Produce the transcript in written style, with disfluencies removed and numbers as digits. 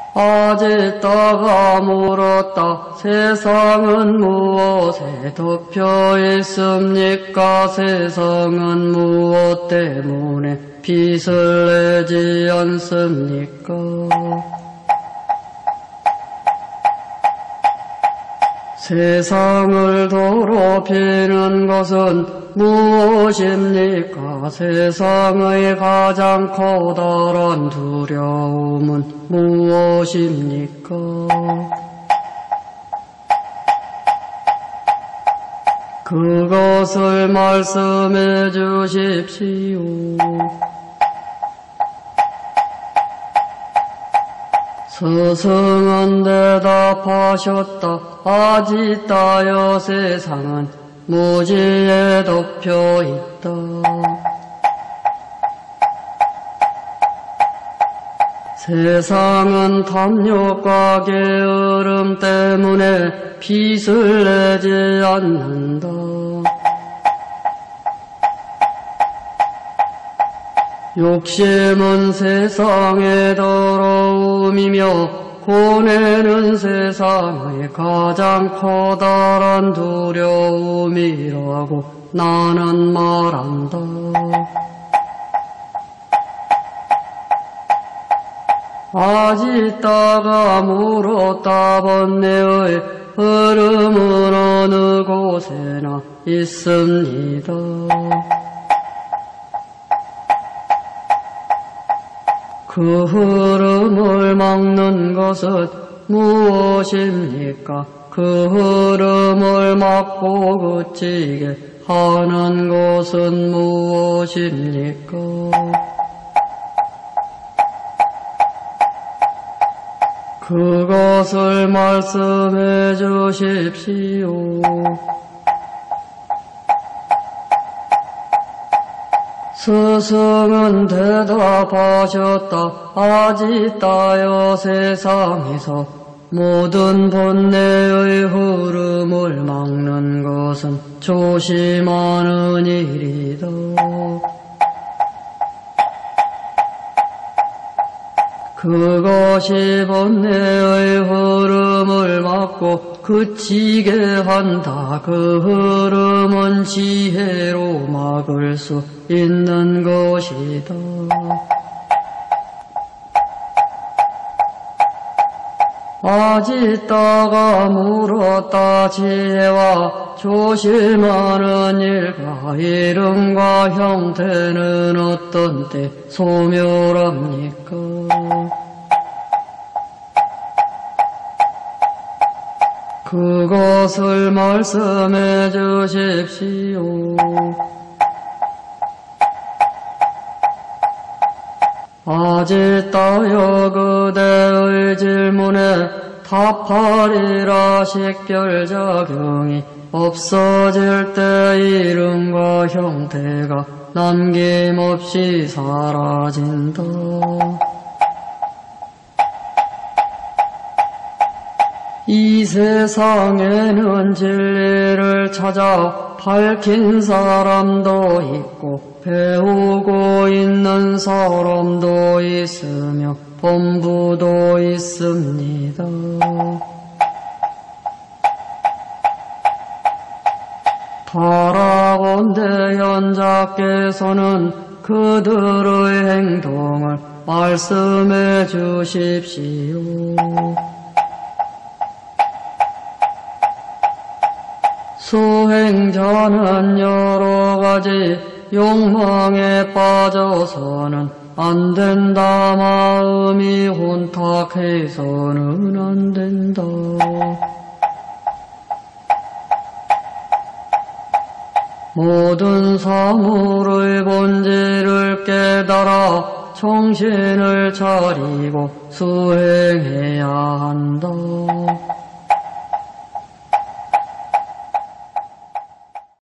아짓다가 물었다. 세상은 무엇에 덮여 있습니까? 세상은 무엇 때문에 빛을 내지 않습니까? 세상을 더럽히는 것은 무엇입니까? 세상의 가장 커다란 두려움은 무엇입니까? 그것을 말씀해 주십시오. 스승은 대답하셨다. 아짓다여 세상은 무지에 덮여 있다. 세상은 탐욕과 게으름 때문에 빛을 내지 않는다. 욕심은 세상의 더러움이며 고뇌는 세상의 가장 커다란 두려움이라고 나는 말한다. 아짓다가 물었다. 번뇌의 흐름은 어느 곳에나 있습니다. 그 흐름을 막는 것은 무엇입니까? 그 흐름을 막고 그치게 하는 것은 무엇입니까? 그것을 말씀해 주십시오. 스승은 대답하셨다. 아짓다여 세상에서 모든 번뇌의 흐름을 막는 것은 조심하는 일이다. 그것이 번뇌의 흐름을 막고 그치게 한다. 그 흐름은 지혜로 막을 수 있는 것이다. 아짓다가 물었다. 지혜와 조심하는 일과 이름과 형태는 어떤 때 소멸합니까? 그것을 말씀해 주십시오. 아짓다여 그대의 질문에 답하리라. 식별작용이 없어질 때 이름과 형태가 남김없이 사라진다. 이 세상에는 진리를 찾아 밝힌 사람도 있고 배우고 있는 사람도 있으며 본부도 있습니다. 바라본대 현자께서는 그들의 행동을 말씀해 주십시오. 수행자는 여러 가지 욕망에 빠져서는 안 된다. 마음이 혼탁해서는 안 된다. 모든 사물의 본질을 깨달아 정신을 차리고 수행해야 한다.